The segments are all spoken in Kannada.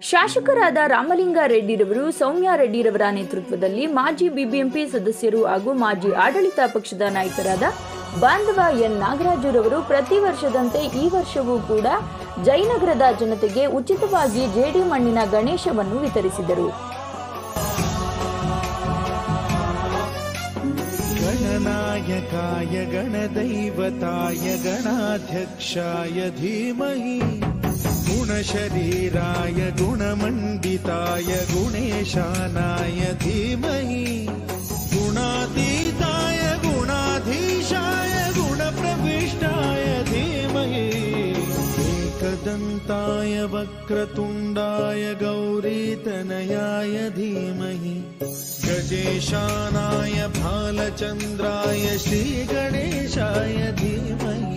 ಶಾಸಕರಾದ ರಾಮಲಿಂಗಾರೆಡ್ಡಿರವರು ಸೌಮ್ಯ ರೆಡ್ಡಿರವರ ನೇತೃತ್ವದಲ್ಲಿ ಮಾಜಿ ಬಿಬಿಎಂಪಿ ಸದಸ್ಯರು ಹಾಗೂ ಮಾಜಿ ಆಡಳಿತ ಪಕ್ಷದ ನಾಯಕರಾದ ಬಾಂಧವ ಎನ್ ನಾಗರಾಜುರವರು ಪ್ರತಿ ವರ್ಷದಂತೆ ಈ ವರ್ಷವೂ ಕೂಡ ಜಯನಗರದ ಜನತೆಗೆ ಉಚಿತವಾಗಿ ಜೇಡಿ ಮಣ್ಣಿನ ಗಣೇಶವನ್ನು ವಿತರಿಸಿದರು. ಗಣನಾಯಕಾಯ ಗಣದೈವತಾಯ ಗಣಾಧ್ಯಕ್ಷಾಯ ಧೀಮಹಿ ಗುಣಶರೀರಾಯ ಗುಣಮಂಡಿತಾಯ ಗುಣೇಶಾನಾಯ ಧೀಮಹಿ ಗುಣಾತೀತಾಯ ಗುಣಾಧೀಶಾಯ ಗುಣಪ್ರವಿಷ್ಟಾಯ ಧೀಮಹಿ एकदन्ताय वक्रतुण्डाय गौरीतनयाय धीमहि गजेशानाय भालचन्द्राय श्रीगणेशाय धीमहि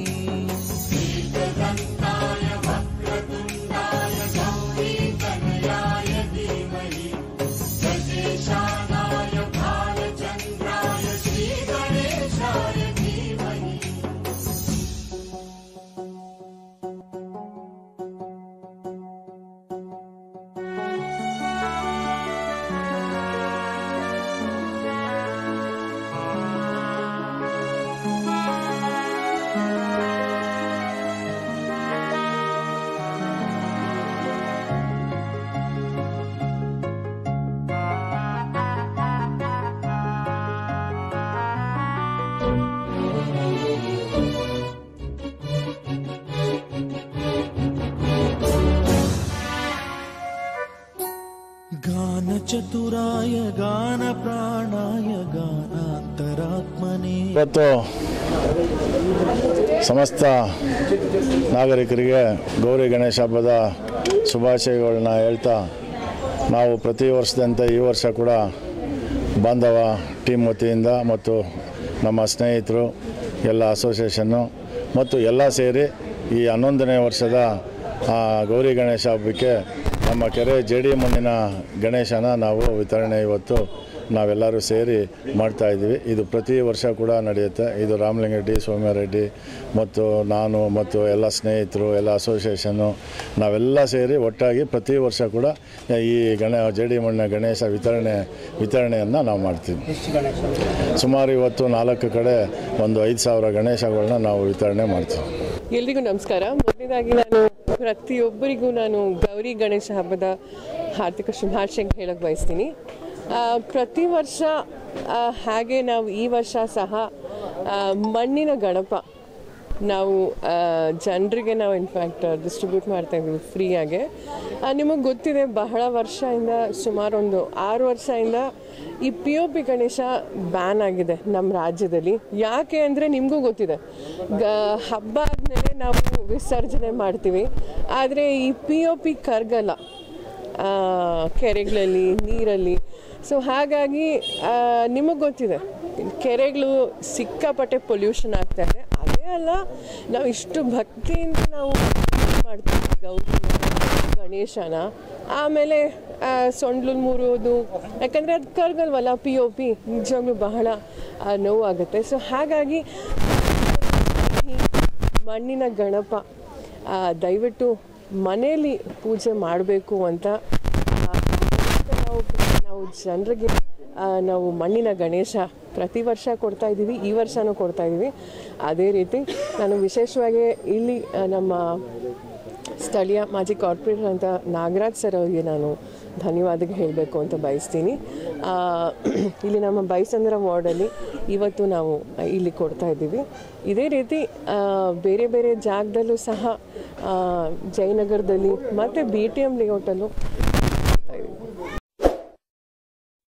ಚತುರಾಯ ಗಾನ ಪ್ರಾಣಾಯ ಗಾನಾಂತರಾತ್ಮನೇ. ಇವತ್ತು ಸಮಸ್ತ ನಾಗರಿಕರಿಗೆ ಗೌರಿ ಗಣೇಶ ಹಬ್ಬದ ಶುಭಾಶಯಗಳನ್ನ ಹೇಳ್ತಾ, ನಾವು ಪ್ರತಿ ವರ್ಷದಂತೆ ಈ ವರ್ಷ ಕೂಡ ಬಾಂಧವ ಟೀಮ್ ವತಿಯಿಂದ ಮತ್ತು ನಮ್ಮ ಸ್ನೇಹಿತರು ಎಲ್ಲ ಅಸೋಸಿಯೇಷನ್ನು ಮತ್ತು ಎಲ್ಲ ಸೇರಿ ಈ 11ನೇ ವರ್ಷದ ಗೌರಿ ಗಣೇಶ ಹಬ್ಬಕ್ಕೆ ನಮ್ಮ ಕೆರೆ ಜೇಡಿ ಮಣ್ಣಿನ ಗಣೇಶನ ನಾವು ವಿತರಣೆ ಇವತ್ತು ನಾವೆಲ್ಲರೂ ಸೇರಿ ಮಾಡ್ತಾಯಿದ್ದೀವಿ. ಇದು ಪ್ರತಿ ವರ್ಷ ಕೂಡ ನಡೆಯುತ್ತೆ. ಇದು ರಾಮಲಿಂಗರೆಡ್ಡಿ, ಸೌಮ್ಯ ರೆಡ್ಡಿ ಮತ್ತು ನಾನು ಮತ್ತು ಎಲ್ಲ ಸ್ನೇಹಿತರು, ಎಲ್ಲ ಅಸೋಸಿಯೇಷನ್ನು ನಾವೆಲ್ಲ ಸೇರಿ ಒಟ್ಟಾಗಿ ಪ್ರತಿ ವರ್ಷ ಕೂಡ ಈ ಜೇಡಿ ಮಣ್ಣಿನ ಗಣೇಶ ವಿತರಣೆಯನ್ನು ನಾವು ಮಾಡ್ತೀವಿ. ಸುಮಾರು ಇವತ್ತು 4 ಕಡೆ ಒಂದು 5,000 ಗಣೇಶಗಳನ್ನ ನಾವು ವಿತರಣೆ ಮಾಡ್ತೀವಿ. ಎಲ್ರಿಗೂ ನಮಸ್ಕಾರ. ಮೊದಲನೇದಾಗಿ ನಾನು ಪ್ರತಿಯೊಬ್ಬರಿಗೂ ನಾನು ಗೌರಿ ಗಣೇಶ ಹಬ್ಬದ ಹಾರ್ದಿಕ ಶುಭಾಶಯ ಹೇಳಕ್ಕೆ ಬಯಸ್ತೀನಿ. ಪ್ರತಿ ವರ್ಷ ಹಾಗೆ ನಾವು ಈ ವರ್ಷ ಸಹ ಮಣ್ಣಿನ ಗಣಪ ನಾವು ಜನರಿಗೆ ನಾವು ಇನ್ಫ್ಯಾಕ್ಟ್ ಡಿಸ್ಟ್ರಿಬ್ಯೂಟ್ ಮಾಡ್ತಾಯಿದ್ದೀವಿ ಫ್ರೀಯಾಗೆ. ನಿಮಗೆ ಗೊತ್ತಿದೆ, ಬಹಳ ವರ್ಷದಿಂದ ಸುಮಾರು ಒಂದು 6 ವರ್ಷದಿಂದ ಈ POP ಗಣೇಶ ಬ್ಯಾನ್ ಆಗಿದೆ ನಮ್ಮ ರಾಜ್ಯದಲ್ಲಿ. ಯಾಕೆ ಅಂದರೆ ನಿಮಗೂ ಗೊತ್ತಿದೆ, ಹಬ್ಬ ಆದಮೇಲೆ ನಾವು ವಿಸರ್ಜನೆ ಮಾಡ್ತೀವಿ, ಆದರೆ ಈ POP ಕರಗಲ್ಲ ಕೆರೆಗಳಲ್ಲಿ, ನೀರಲ್ಲಿ. ಸೊ ಹಾಗಾಗಿ ನಿಮಗೆ ಗೊತ್ತಿದೆ, ಕೆರೆಗಳು ಸಿಕ್ಕಾಪಟ್ಟೆ ಪೊಲ್ಯೂಷನ್ ಆಗ್ತಾಯಿದೆ. ಅದೇ ಅಲ್ಲ, ನಾವು ಇಷ್ಟು ಭಕ್ತಿಯಿಂದ ನಾವು ಮಾಡ್ತೀವಿ ಗೌರಿ ಗಣೇಶನ, ಆಮೇಲೆ ಸೊಂಡ್ಲು ಮೂರೋದು, ಯಾಕಂದರೆ ಅದು ಕರಗಲ್ವಲ್ಲ POP, ನಿಜವಾಗ್ಲೂ ಬಹಳ ನೋವಾಗುತ್ತೆ. ಸೊ ಹಾಗಾಗಿ ಮಣ್ಣಿನ ಗಣಪ ದಯವಿಟ್ಟು ಮನೆಯಲ್ಲಿ ಪೂಜೆ ಮಾಡಬೇಕು ಅಂತ ನಾವು ಜನರಿಗೆ ನಾವು ಮಣ್ಣಿನ ಗಣೇಶ ಪ್ರತಿ ವರ್ಷ ಕೊಡ್ತಾ ಇದ್ದೀವಿ, ಈ ವರ್ಷವೂ ಕೊಡ್ತಾ ಇದ್ದೀವಿ. ಅದೇ ರೀತಿ ನಾನು ವಿಶೇಷವಾಗಿ ಇಲ್ಲಿ ನಮ್ಮ ಸ್ಥಳೀಯ ಮಾಜಿ ಕಾರ್ಪೊರೇಟರ್ ಅಂತ ನಾಗರಾಜ್ ಸರ್ ಅವರಿಗೆ ನಾನು ಧನ್ಯವಾದ ಹೇಳಬೇಕು ಅಂತ ಬಯಸ್ತೀನಿ. ಇಲ್ಲಿ ನಮ್ಮ ಬೈಸಂದ್ರ ವಾರ್ಡಲ್ಲಿ ಇವತ್ತು ನಾವು ಇಲ್ಲಿ ಕೊಡ್ತಾ ಇದ್ದೀವಿ. ಇದೇ ರೀತಿ ಬೇರೆ ಬೇರೆ ಜಾಗದಲ್ಲೂ ಸಹ ಜಯನಗರದಲ್ಲಿ ಮತ್ತು BTM ಲೇಔಟಲ್ಲೂ ಕೊಡ್ತಾ ಇದ್ದೀವಿ.